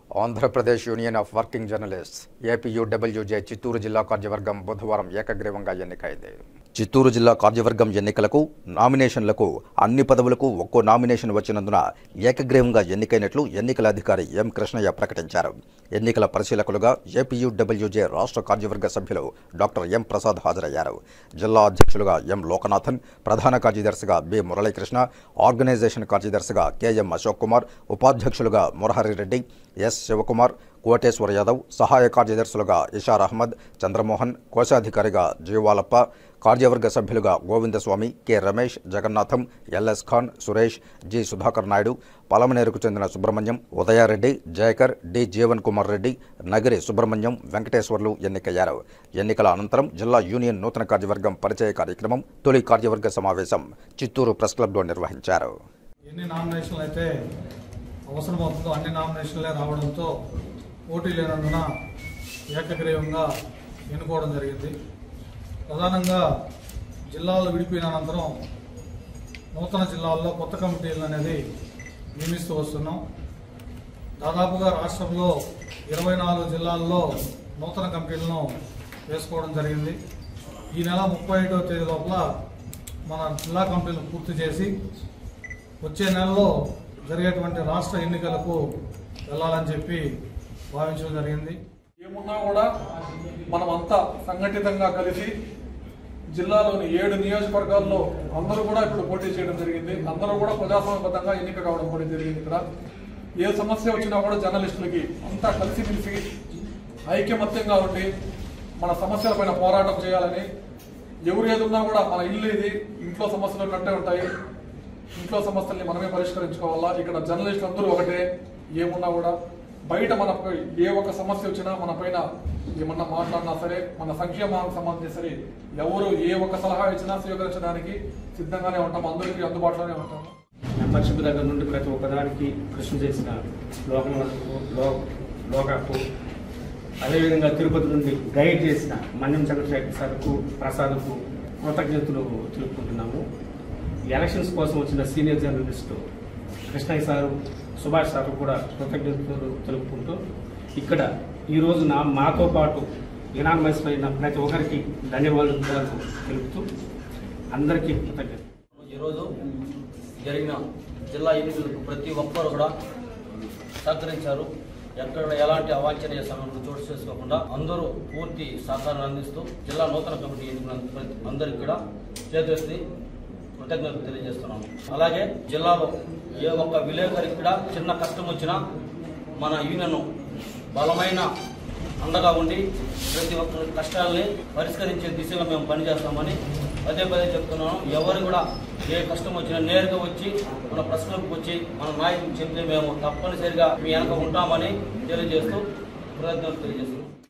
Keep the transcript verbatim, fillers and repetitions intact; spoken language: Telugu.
Andhra Pradesh union of working journalists A P U W J Chittoor జిల్లా కార్యవర్గం బుధవారం ఏకగ్రీవంగా ఎన్నికైంది. చిత్తూరు జిల్లా కార్యవర్గం ఎన్నికలకు నామినేషన్లకు అన్ని పదవులకు ఒక్కో నామినేషన్ వచ్చినందున ఏకగ్రీవంగా ఎన్నికైనట్లు ఎన్నికల అధికారి ఎం కృష్ణయ్య ప్రకటించారు. ఎన్నికల పరిశీలకులుగా ఏపీయూడబ్ల్యూజే రాష్ట్ర కార్యవర్గ సభ్యులు డాక్టర్ ఎం ప్రసాద్ హాజరయ్యారు. జిల్లా అధ్యక్షులుగా ఎం లోకనాథన్, ప్రధాన కార్యదర్శిగా బి మురళీకృష్ణ, ఆర్గనైజేషన్ కార్యదర్శిగా కెఎం అశోక్ కుమార్, ఉపాధ్యక్షులుగా మురహరి రెడ్డి, ఎస్ శివకుమార్, కోటేశ్వర యాదవ్, సహాయ కార్యదర్శులుగా ఇషార్ అహ్మద్, చంద్రమోహన్, కోశాధికారిగా జీవాలప్ప, కార్యవర్గ సభ్యులుగా Govindaswamy, K Ramesh, Jagannatham, L S Khan, Suresh, G Sudhakar Naidu, పలమనేరుకు చెందిన సుబ్రహ్మణ్యం, ఉదయారెడ్డి, జయకర్, డి జీవన్ కుమార్ రెడ్డి, నగిరి సుబ్రహ్మణ్యం, వెంకటేశ్వర్లు ఎన్నికయ్యారు. ఎన్నికల అనంతరం జిల్లా యూనియన్ నూతన కార్యవర్గం పరిచయ కార్యక్రమం, తొలి కార్యవర్గ సమావేశం చిత్తూరు ప్రెస్ క్లబ్లో నిర్వహించారు. ఎన్ని నామినేషన్లు అయితే అవసరమవుతుందో అన్ని నామినేషన్లే రావడంతో పోటీ లేనందున ఏకగ్రీవంగా ఎన్నుకోవడం జరిగింది. ప్రధానంగా జిల్లాలు విడిపోయిన అనంతరం నూతన జిల్లాల్లో కొత్త కమిటీలు అనేది నియమిస్తూ వస్తున్నాం. దాదాపుగా రాష్ట్రంలో ఇరవై నాలుగు జిల్లాల్లో నూతన కమిటీలను వేసుకోవడం జరిగింది. ఈ నెల ముప్పై ఐదవ తేదీ లోపల మన జిల్లా కమిటీలను పూర్తి చేసి వచ్చే నెలలో జరిగేటువంటి రాష్ట్ర ఎన్నికలకు వెళ్లాలని చెప్పి భావించడం జరిగింది. ఏమున్నా కూడా మనం అంతా సంఘటితంగా కలిసి జిల్లాలోని ఏడు నియోజకవర్గాల్లో అందరూ కూడా ఇప్పుడు పోటీ చేయడం జరిగింది. అందరూ కూడా ప్రజాస్వామ్యబద్ధంగా ఎన్నిక కావడం కూడా జరిగింది. ఇక్కడ ఏ సమస్య వచ్చినా కూడా జర్నలిస్టులకి అంతా కలిసిమెలిసి ఐక్యమత్యంగా ఉండి మన సమస్యల పైన పోరాటం చేయాలని, ఎవరు ఏదున్నా కూడా మన ఇల్లు ఇది, ఇంట్లో సమస్యలు ఉన్నట్టే ఉంటాయి, ఇంట్లో సమస్యల్ని మనమే పరిష్కరించుకోవాలా. ఇక్కడ జర్నలిస్టులు అందరూ ఒకటే, ఏమున్నా కూడా బయట మన ఏ ఒక్క సమస్య వచ్చినా మన పైన ఏమన్నా మాట్లాడినా సరే, మన సంక్షేమానికి సంబంధించి సరే, ఎవరు ఏ ఒక్క సలహా ఇచ్చినా స్వీకరించడానికి సిద్ధంగానే ఉంటాము, అందరికీ అందుబాటులోనే ఉంటాము. మెంబర్షిప్ దగ్గర నుండి ప్రతి ఒక్కదానికి కృషి చేసిన లోకలకు లోకకు, అదేవిధంగా తిరుపతి నుండి గైడ్ చేసిన మన్యం చంద్రశేఖర్ సార్కు, ప్రసాద్కు కృతజ్ఞతలు తెలుపుకుంటున్నాము. ఎలక్షన్స్ కోసం వచ్చిన senior journalist Krishnaiah sir, Subhash sir కూడా కృతజ్ఞతలు తెలుపుకుంటూ ఇక్కడ ఈరోజు నా మాతో పాటు యునానిమస్ అయిన ప్రతి ఒక్కరికి ధన్యవాదాలు తెలుపుతూ అందరికీ కృతజ్ఞత. ఈరోజు జరిగిన జిల్లా ఎన్నికలకు ప్రతి ఒక్కరు కూడా సహకరించారు. ఎక్కడ ఎలాంటి అవాంఛనీయ సమయంలో చోటు చేసుకోకుండా అందరూ పూర్తి సహకారం అందిస్తూ జిల్లా నూతన కమిటీ ఎన్నికల అందరికీ కూడా చేతులెత్తి కృతజ్ఞతలు తెలియజేస్తున్నాము. అలాగే జిల్లాలో ఏ ఒక్క విలేకరికి కూడా చిన్న కష్టం వచ్చినా మన యూనియన్ బలమైన అండగా ఉండి ప్రతి ఒక్క కష్టాలని పరిష్కరించే దిశగా మేము పనిచేస్తామని పదే పదే చెప్తున్నాను. ఎవరు కూడా ఏ కష్టం వచ్చినా నేరుగా వచ్చి మన ప్రెస్ క్లబ్కి వచ్చి మన నాయకులు చెప్తే మేము తప్పనిసరిగా మీ వెనక ఉంటామని తెలియజేస్తూ కృతజ్ఞతలు తెలియజేస్తున్నాం.